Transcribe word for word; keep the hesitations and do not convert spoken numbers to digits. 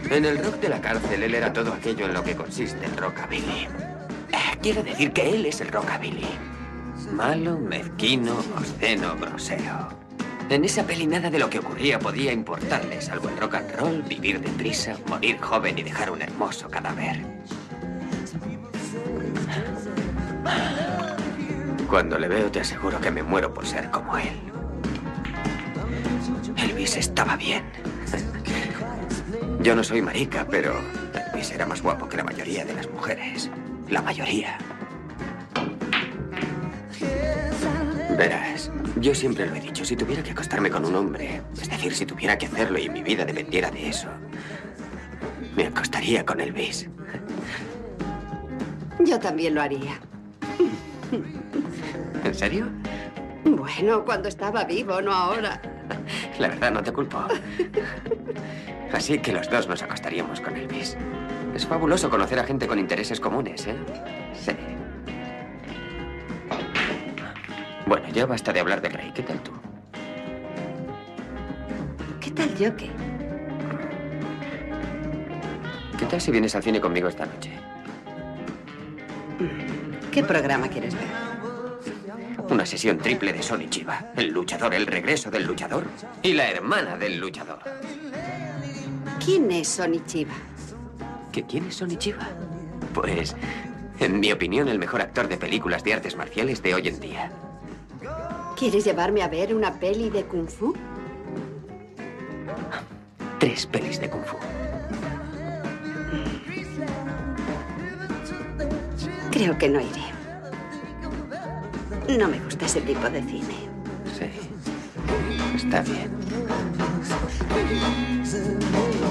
En el rock de la cárcel, él era todo aquello en lo que consiste el rockabilly. Eh, quiero decir que él es el rockabilly. Malo, mezquino, obsceno, grosero. En esa peli nada de lo que ocurría podía importarle, salvo el rock and roll, vivir deprisa, morir joven y dejar un hermoso cadáver. Cuando le veo, te aseguro que me muero por ser como él. Elvis estaba bien. Yo no soy marica, pero Elvis era más guapo que la mayoría de las mujeres. La mayoría. Verás, yo siempre lo he dicho, si tuviera que acostarme con un hombre, es decir, si tuviera que hacerlo y mi vida dependiera de eso, me acostaría con Elvis. Yo también lo haría. ¿En serio? Bueno, cuando estaba vivo, no ahora. La verdad, no te culpo. Así que los dos nos acostaríamos con Elvis. Es fabuloso conocer a gente con intereses comunes, ¿eh? Sí. Bueno, ya basta de hablar del rey. ¿Qué tal tú? ¿Qué tal yo qué? ¿Qué tal si vienes al cine conmigo esta noche? ¿Qué programa quieres ver? Una sesión triple de Sonny Chiba. El luchador, el regreso del luchador y la hermana del luchador. ¿Quién es Sonny Chiba? ¿Qué, ¿Quién es Sonny Chiba? Pues, en mi opinión, el mejor actor de películas de artes marciales de hoy en día. ¿Quieres llevarme a ver una peli de Kung Fu? Tres pelis de Kung Fu. Creo que no iré. No me gusta ese tipo de cine. Sí. Está bien.